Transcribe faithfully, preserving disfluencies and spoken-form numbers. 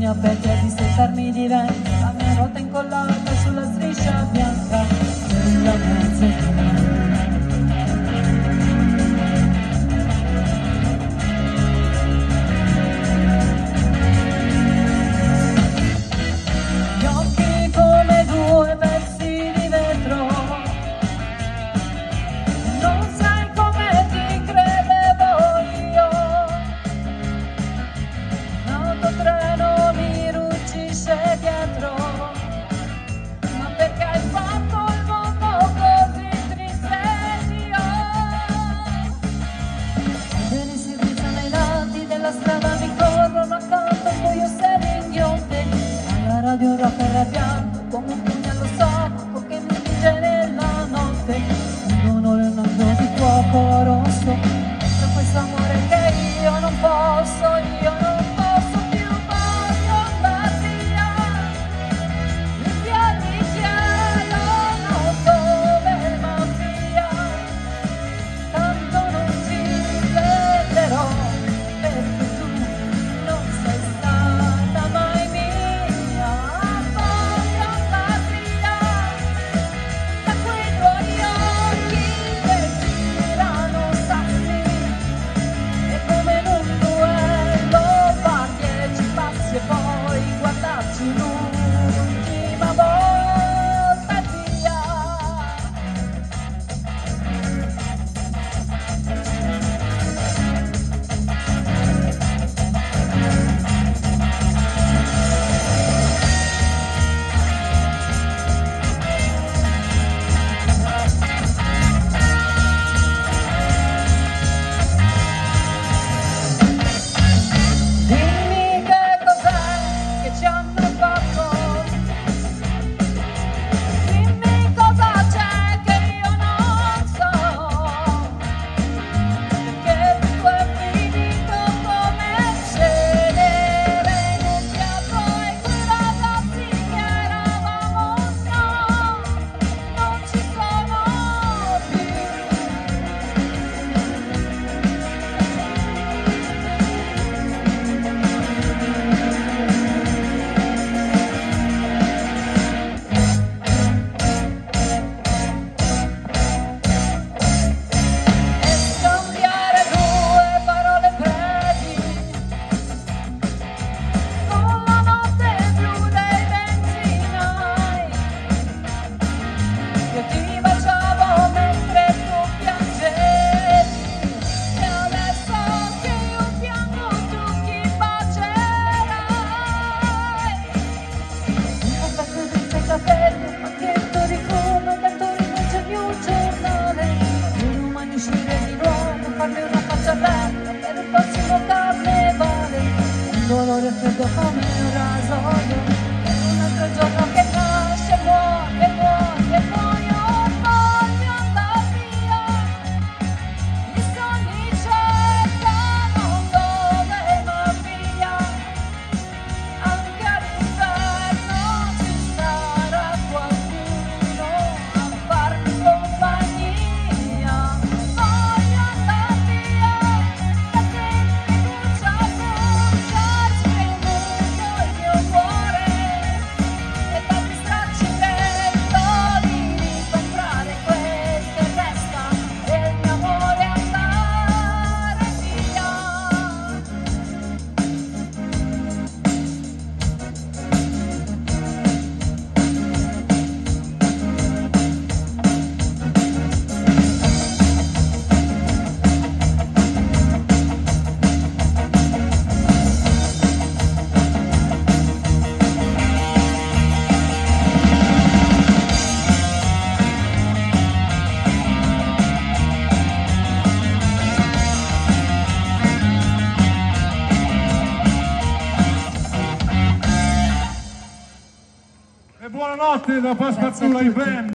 mia pelle di settarmi di vento, la mia ruota incollata sulla striscia bianca della mezzogiorno. Gli occhi come due pezzi di vetro, non sai come ti credevo io. L'autotreno mi ruggisce dietro, ma perché hai fatto il mondo così triste io? I veli si drizzano ai lati della strada, mi corrono accanto un buio seringhionte. Alla radio rock arrabbiato come un pugnallo sacco che mi spinge nella notte. Un onore un angolo di fuoco rosso, per questo amore che io non posso, io non posso più. Voglio andar via, mi piedi chiedono dove va via, tanto non ci crederò, perché tu non sei stata mai mia. Voglio andar via da quei tuoi occhi che girano sassi, e come in un duello parti e ci passi e poi guardarci l'ultima volta e via. Dimmi che cos'è che ci hanno fatto, dimmi cosa c'è che io non so, perché tutto è finito come cenere in un piatto e quei ragazzi che eravamo no, non ci sono più. E scambiare due parole brevi con la notte blu dei benzinai. Io ti baciavo mentre tu piangevi, e adesso che io piango tu chi bacerai? Un pezzo di capello, un pacchetto di come da Torino c'è più un giornale. Un domani uscire di nuovo, farmi una faccia bella per il prossimo carnevale. Un dolore freddo come un rasoio, per un altro giorno che nasce, muore, muore e muoio. Voglio andar via, i sogni cercano dove va via, anche all'inverno ci sarà qualcuno a farmi compagnia. Voglio andar via, da te mi brucia, brucia, spingo il mio cuore, e tanti stracci vento di comprare quel che resta del mio amore andare via. E buonanotte da Pasquazzula in band.